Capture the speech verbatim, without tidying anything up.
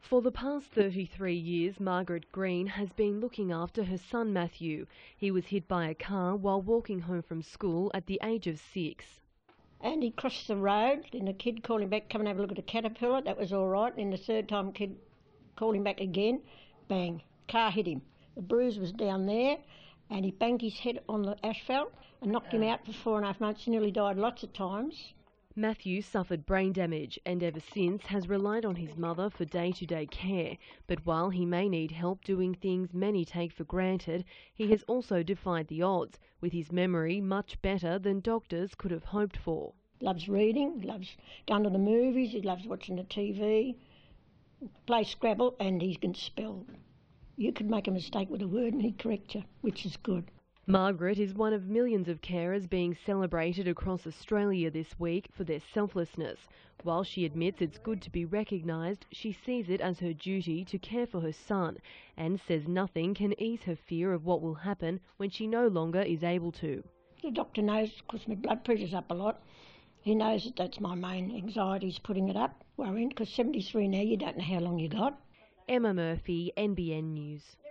For the past thirty-three years, Margaret Green has been looking after her son Matthew. He was hit by a car while walking home from school at the age of six. And he crossed the road, and the kid called him back, come and have a look at a caterpillar. That was all right. And the third time, kid called him back again. Bang, car hit him. The bruise was down there, and he banged his head on the asphalt and knocked him out for four and a half months. He nearly died lots of times. Matthew suffered brain damage and ever since has relied on his mother for day-to-day care. But while he may need help doing things many take for granted, he has also defied the odds, with his memory much better than doctors could have hoped for. He loves reading, he loves going to the movies, he loves watching the T V, play Scrabble, and he can spell. You could make a mistake with a word and he'd correct you, which is good. Margaret is one of millions of carers being celebrated across Australia this week for their selflessness. While she admits it's good to be recognised, she sees it as her duty to care for her son and says nothing can ease her fear of what will happen when she no longer is able to. The doctor knows, because my blood pressure's up a lot, he knows that that's my main anxiety, is putting it up, worrying, because seventy-three now, you don't know how long you got. Emma Murphy, N B N News.